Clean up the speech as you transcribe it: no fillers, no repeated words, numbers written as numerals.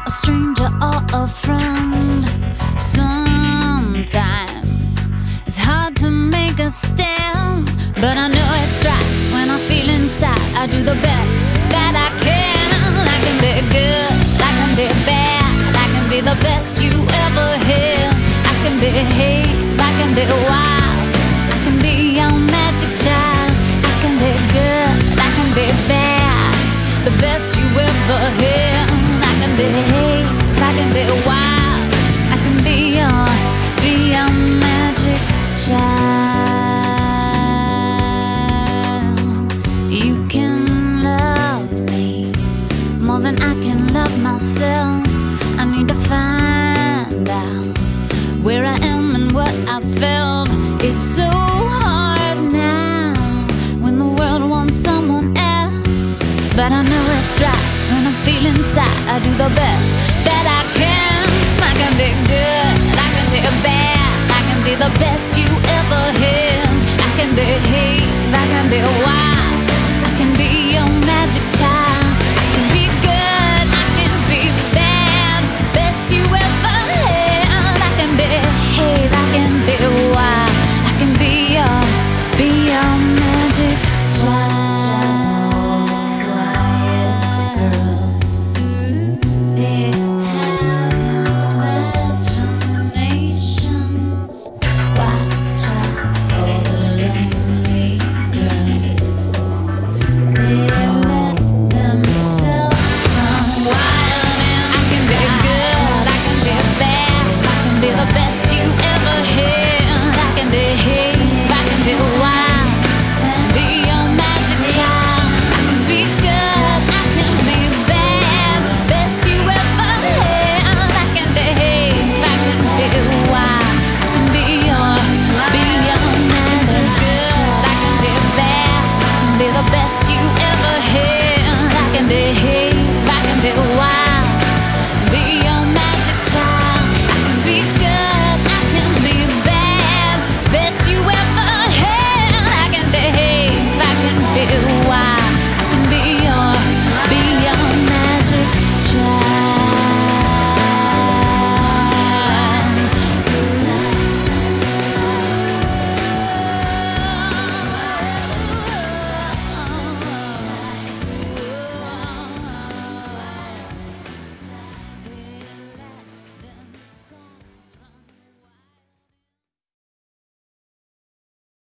a stranger or a friend. Sometimes it's hard to make a stand, but I know it's right when I feel inside. I do the best that I can. I can be good, I can be bad, I can be the best you ever had. I can be hate, I can be wild, I can be your magic child. I can be good, I can be bad, the best you ever had. I can be hate, I can be wild, I can be your magic child. You can love me more than I can love myself. I need to find out where I am and what I felt. It's so hard now when the world wants someone else, but I know it's right when I feel inside. I do the best that I can. I can be good, I can be bad, I can be the best you ever had. I can be hate, I can be wild,